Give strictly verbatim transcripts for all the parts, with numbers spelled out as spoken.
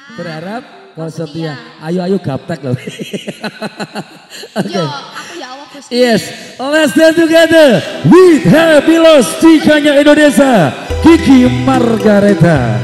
Berharap kau setia. Ayo ayo gaptek loh. Oke. Yo, aku ya Allah Gusti. Yes, let's dance together with Happy Loss Cikanya Indonesia, Kiki Margareta.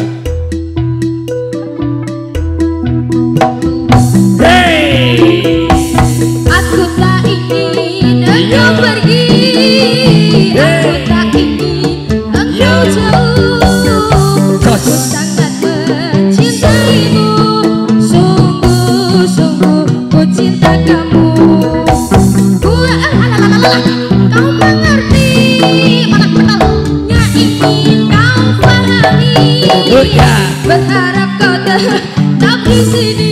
Hey, aku tak ingin engkau pergi, aku tak ingin engkau jauh. Aku sangat mencintaimu, sungguh-sungguh ku cinta kamu. Ku alalala, kau mengerti, malah menolnya ingin kau pahami. Berharap kau tetap di sini.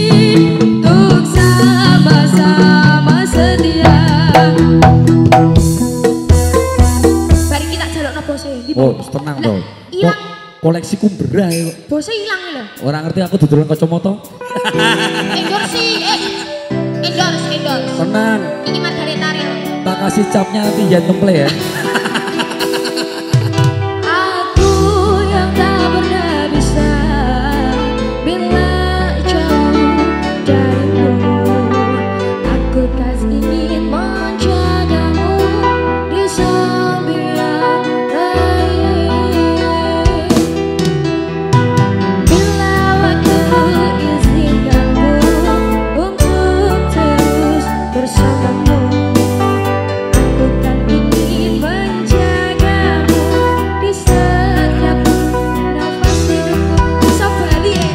Oh, tenang dong. Hilang. Koleksiku berai. Bosnya hilang lho. Orang ngerti aku dodolan kacamata. Endorse, eh. Endorse, endorse. Tenang. Ini Margareta Real. Tak kasih capnya nanti jangan temple ya. Aku yang tak pernah bisa bila jauh darimu. Aku kasih ingin menjagamu di sembilan raya. Bila waktu izinkanmu untuk terus bersamamu. Aku kan ingin menjagamu di setiap nafas hidupku. Bisa balik ya.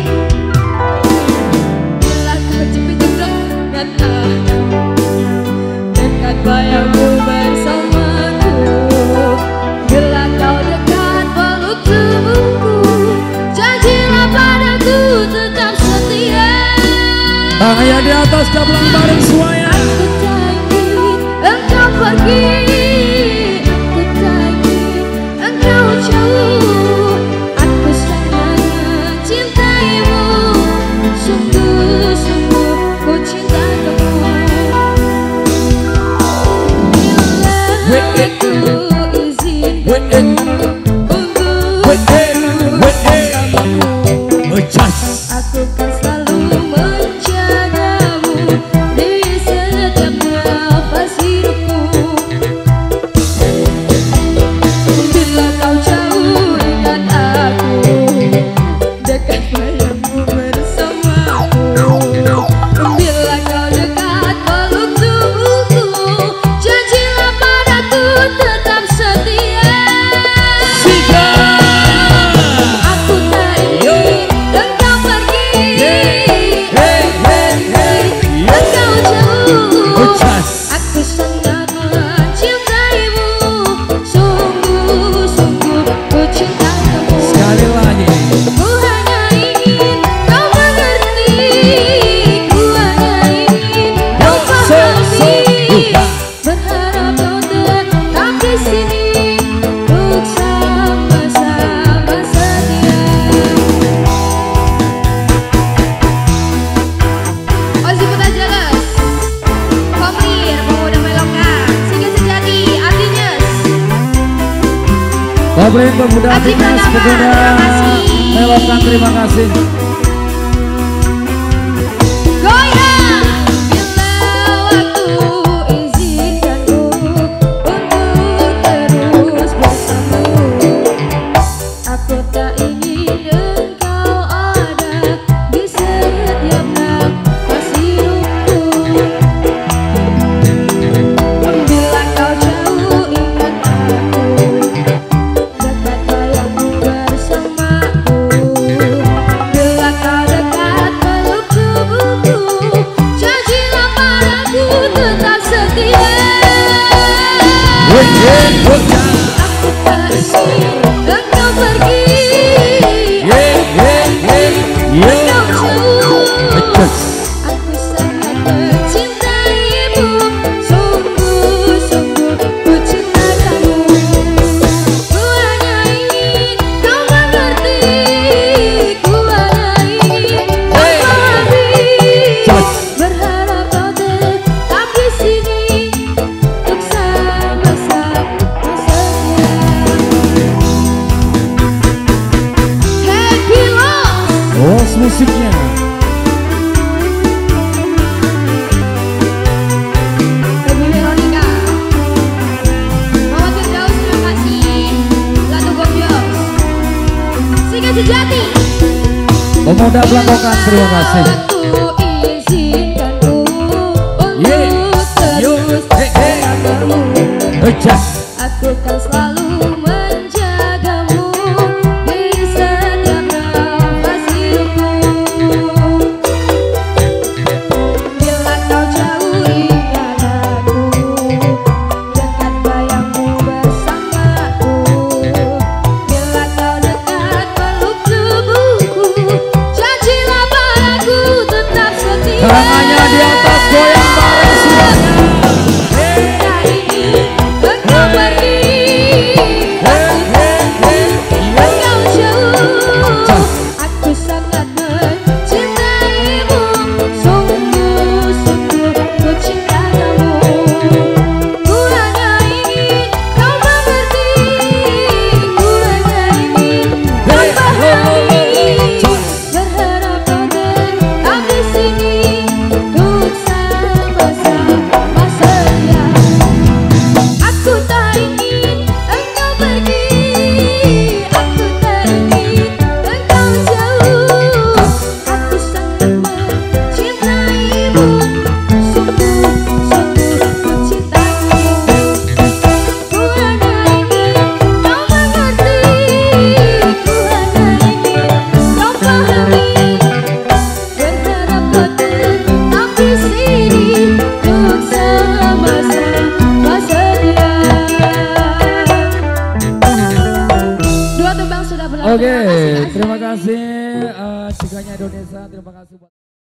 Bila kau jepit-jepit datang dekat bayangmu bersamaku. Bila kau dekat peluk tubuhku, janjilah padaku tetap setia. Tangannya di atas, gabung bareng semuanya. Aku tak ingin engkau pergi, aku tak ingin engkau jauh. Aku sangat mencintaimu, sungguh-sungguh ku cinta kamu. Bila aku izinkanmu untuk bersamamu, aku kan selalu menjagamu di setiap nafas hidupku. Bila kau jauh ingat aku, dekat bayangmu bersamaku. Bila kau dekat peluk tubuhku, janjilah padaku tetap setia. Aku tak ingin engkau pergi, engkau jauh. Aku sangat mencintaimu, sungguh-sungguh ku cinta kamu. Sekali lagi. Ku hanya ingin kau mengerti, ku hanya ingin kau pahami. Berharap kau tetap di sini untuk sama-sama setia. Ozi Putra Jelas, Komir, Pemuda Meloka, Singa Sejati, Artinyes, Komplain pemuda Aji Artinyes, Pratama, pemuda terima kasih. Melokan, terima kasih. Goyang. Bila waktu izinkanmu untuk terus bersamamu. Aku tak ingin engkau ada di setiap nafas hidupku. Bila kau jauh ingat aku, dekat bayangmu bersamaku. Bila kau dekat peluk tubuhku, janjilah padaku tetap setia. Aku tak ingin engkau pergi, engkau jauh. Aku sangat mencintaimu, sungguh-sungguh ku cinta kamu. Ku hanya ingin kau mengerti, ku hanya ingin kau pahami. Berharap kau tetap di sini untuk sama-sama setia. Happy Loss. Los musiknya. Pemuda Belangokan, terima kasih. Aku izinkan untuk terus bersamamu. Aku kan selalu menjagamu di setiap nafas hidupku. Bila kau jauh ingat aku, dekat bayangmu bersamaku. Bila kau dekat peluk tubuhku, janjilah padaku tetap setia. Tangannya di atas, goyang bareng semuanya. Tak ingin engkau pergi, aku tak ingin engkau jauh. Aku sangat mencintaimu, sungguh-sungguh ku cinta kamu. Ku hanya ingin kau mengerti, ku hanya ingin kau pahami. Berharap kau tetap di sini untuk sama-sama setia. Aku tak ingin engkau pergi, aku tak ingin engkau jauh. Aku sangat mencintaimu, sungguh-sungguh mencintaimu. Ku hanya ingin kau mengerti, ku hanya ingin kau pahami. Berharap kau tetap di sini untuk sama-sama setia. Dua tembang sudah berlalu. Oke, Terima kasih. terima kasih. Uh, Cikanya Indonesia, terima kasih.